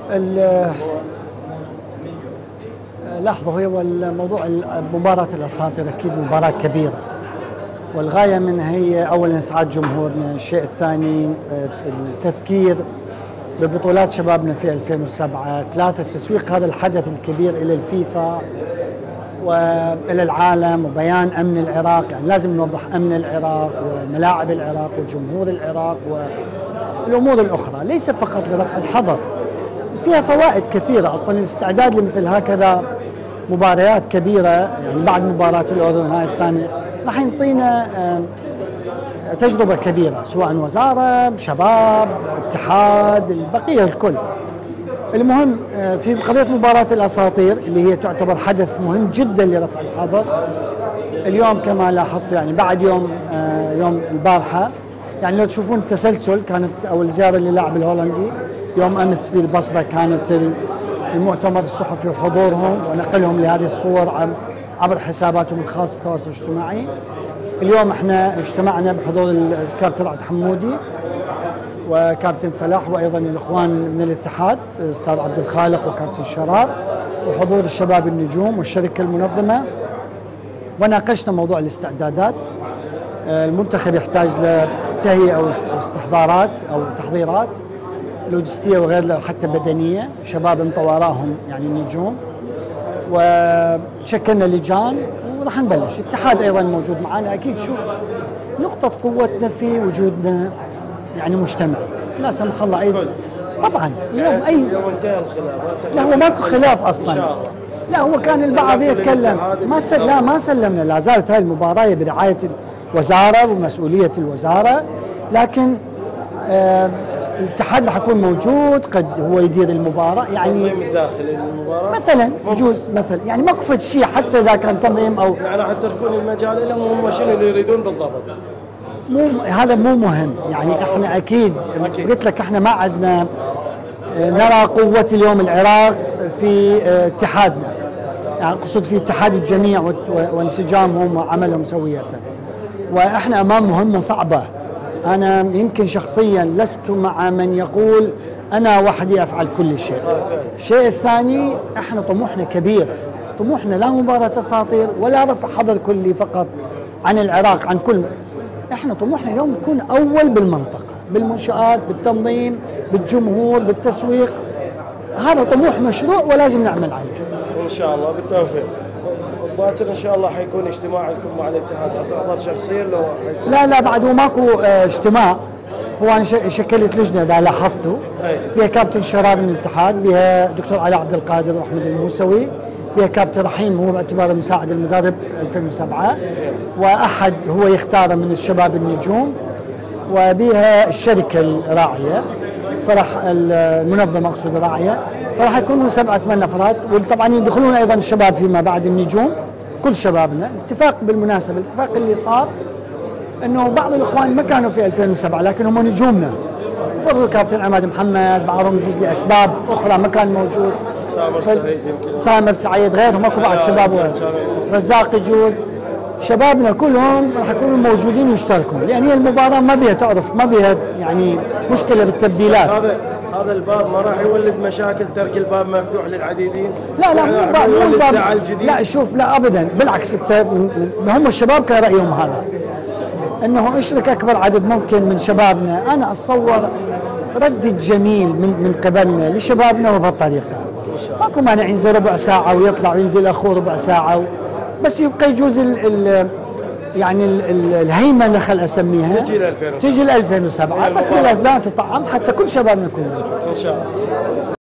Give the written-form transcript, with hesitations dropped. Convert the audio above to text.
لاحظوا هو الموضوع مباراة الأساطير أكيد مباراة كبيرة، والغاية منها هي أولا إسعاد جمهورنا، الشيء الثاني التذكير ببطولات شبابنا في 2007، ثلاثة تسويق هذا الحدث الكبير إلى الفيفا وإلى العالم وبيان أمن العراق، يعني لازم نوضح أمن العراق وملاعب العراق وجمهور العراق والأمور الأخرى، ليس فقط لرفع الحظر، فيها فوائد كثيرة. أصلا الاستعداد لمثل هكذا مباريات كبيرة، يعني بعد مباراة الأردن هاي الثانية راح ينطينا تجربة كبيرة، سواء وزارة، شباب، اتحاد، البقية الكل. المهم في قضية مباراة الأساطير اللي هي تعتبر حدث مهم جدا لرفع الحظر، اليوم كما لاحظت يعني بعد يوم البارحة، يعني لو تشوفون التسلسل كانت أو الزيارة للاعب الهولندي، يوم أمس في البصرة كانت المؤتمر الصحفي وحضورهم ونقلهم لهذه الصور عبر حساباتهم الخاصة التواصل الاجتماعي. اليوم احنا اجتمعنا بحضور الكابتن رعد حمودي وكابتن فلاح وايضا الاخوان من الاتحاد استاذ عبد الخالق وكابتن شرار وحضور الشباب النجوم والشركه المنظمه، وناقشنا موضوع الاستعدادات. المنتخب يحتاج لتهيئه او استحضارات او تحضيرات لوجستيه وغير حتى بدنيه، شباب انطوا وراهم يعني النجوم، وشكلنا لجان وراح نبلش. الاتحاد ايضا موجود معنا، اكيد شوف نقطه قوتنا في وجودنا يعني مجتمعي، لا سمح الله ايضا طبعا اليوم يوم انتهى الخلاف لا هو ما في خلاف اصلا، لا هو كان البعض يتكلم ما سلمنا، لا زالت هاي المباراه برعايه الوزاره ومسؤوليه الوزاره، لكن الاتحاد راح يكون موجود، قد هو يدير المباراه يعني داخل المباراه مثلا يجوز مثلا، يعني ماكو فد شيء حتى اذا كان تنظيم او يعني راح تتركون المجال لهم هم شنو اللي يريدون بالضبط. هذا مو مهم، يعني احنا اكيد قلت لك احنا ما عندنا نرى قوه اليوم العراق في اتحادنا، يعني اقصد في اتحاد الجميع وانسجامهم وعملهم سويه، واحنا امام مهمه صعبه. أنا يمكن شخصيا لست مع من يقول أنا وحدي أفعل كل شيء. الشيء الثاني احنا طموحنا كبير، طموحنا لا مباراة أساطير ولا رفع حظر كلي فقط عن العراق عن كل، احنا طموحنا اليوم نكون أول بالمنطقة، بالمنشآت، بالتنظيم، بالجمهور، بالتسويق، هذا طموح مشروع ولازم نعمل عليه. إن شاء الله بالتوفيق. باكر ان شاء الله حيكون اجتماع لكم مع الاتحاد، حتحضر شخصيا لو لا بعد هو ماكو اجتماع، هو انا شكلت لجنه اذا لاحظتوا، بها كابتن شرار من الاتحاد، بها دكتور علاء عبد القادر واحمد الموسوي، بها كابتن رحيم هو باعتباره مساعد المدرب 2007 واحد هو يختاره من الشباب النجوم، وبها الشركه الراعيه فرح المنظمه اقصد الراعيه، فراح يكونوا 7-8 افراد، وطبعا يدخلون ايضا الشباب فيما بعد النجوم كل شبابنا. اتفاق بالمناسبه الاتفاق اللي صار انه بعض الاخوان ما كانوا في 2007 لكن هم نجومنا، فضلوا كابتن عماد محمد، بعضهم يجوز لاسباب اخرى ما كان موجود، سامر سعيد غيرهم اكو بعض شباب، رزاق يجوز، شبابنا كلهم راح يكونوا موجودين ويشتركون، لان هي المباراه ما بها تعرف ما بها يعني مشكله بالتبديلات. هذا الباب ما راح يولد مشاكل، ترك الباب مفتوح للعديدين؟ لا مو باب لا شوف لا ابدا بالعكس، هم الشباب كان رايهم هذا انه اشرك اكبر عدد ممكن من شبابنا، انا اتصور رد جميل من قبلنا لشبابنا وبهالطريقه، ماكو مانع ينزل ربع ساعه ويطلع وينزل اخوه ربع ساعه بس يبقى يجوز يعني الهيمنه خل اسميها تجي ل 2007 بس بالاذان وطعم حتى كل شبابنا يكون موجود ان شاء الله.